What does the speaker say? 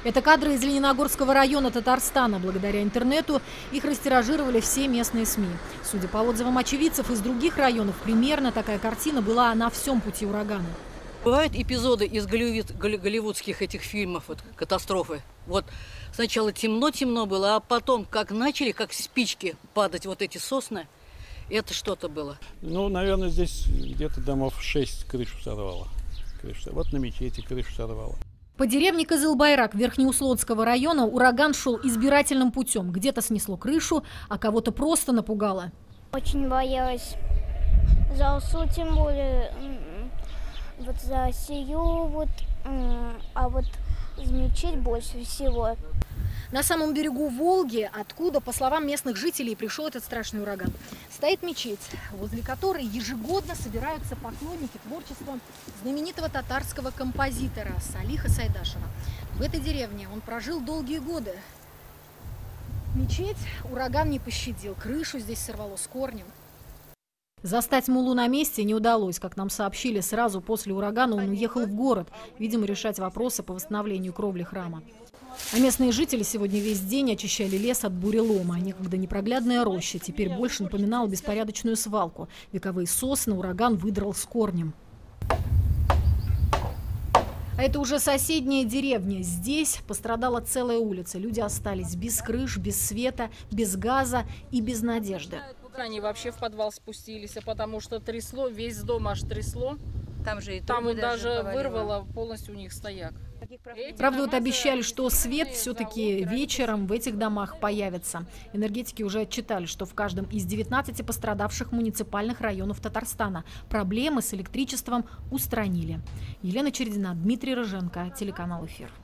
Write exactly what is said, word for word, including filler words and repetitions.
Это кадры из Лениногорского района Татарстана. Благодаря интернету их растиражировали все местные СМИ. Судя по отзывам очевидцев из других районов, примерно такая картина была на всем пути урагана. Бывают эпизоды из голливуд, голливудских этих фильмов, вот, катастрофы. Вот сначала темно-темно было, а потом, как начали, как спички падать вот эти сосны, это что-то было. Ну, наверное, здесь где-то домов шесть крышу сорвало. Крышу. Вот на мечети крышу сорвало. По деревне Кызылбайрак Верхнеуслотского района ураган шел избирательным путем. Где-то снесло крышу, а кого-то просто напугало. Очень боялась за Осу, тем более вот за сию, вот, а вот за мечеть больше всего. На самом берегу Волги, откуда, по словам местных жителей, пришел этот страшный ураган, стоит мечеть, возле которой ежегодно собираются поклонники творчества знаменитого татарского композитора Салиха Сайдашева. В этой деревне он прожил долгие годы. Мечеть ураган не пощадил, крышу здесь сорвало с корнем. Застать муллу на месте не удалось. Как нам сообщили, сразу после урагана он уехал в город, видимо, решать вопросы по восстановлению кровли храма. А местные жители сегодня весь день очищали лес от бурелома. Некогда непроглядная роща теперь больше напоминала беспорядочную свалку. Вековые сосны ураган выдрал с корнем. А это уже соседняя деревня. Здесь пострадала целая улица. Люди остались без крыш, без света, без газа и без надежды. Они вообще в подвал спустились, потому что трясло, весь дом аж трясло. Там же и Там даже, даже вырвало полностью у них стояк. Правда, вот обещали, что свет все-таки вечером в этих домах появится. Энергетики уже отчитали, что в каждом из девятнадцати пострадавших муниципальных районов Татарстана проблемы с электричеством устранили. Елена Чередина, Дмитрий Рыженко, телеканал «Эфир».